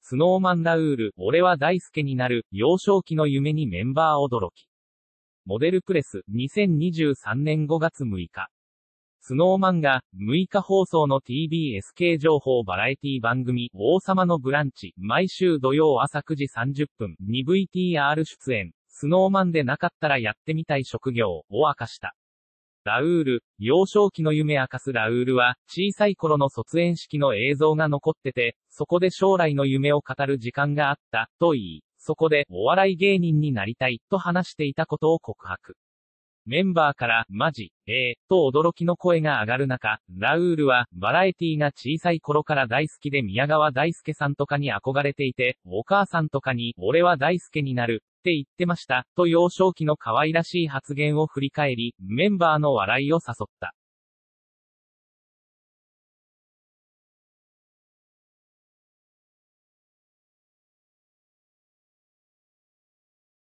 スノーマンラウール、俺は大輔になる、幼少期の夢にメンバー驚き。モデルプレス、2023年5月6日。スノーマンが、6日放送の TBS 系情報バラエティ番組、王様のブランチ、毎週土曜朝9時30分に VTR 出演、スノーマンでなかったらやってみたい職業、を明かした。ラウール、幼少期の夢明かすラウールは、小さい頃の卒園式の映像が残ってて、そこで将来の夢を語る時間があった、と言い、そこで、お笑い芸人になりたい、と話していたことを告白。メンバーから、マジ、と驚きの声が上がる中、ラウールは、バラエティが小さい頃から大好きで宮川大輔さんとかに憧れていて、お母さんとかに、俺は大輔になる、って言ってました、と幼少期の可愛らしい発言を振り返り、メンバーの笑いを誘った。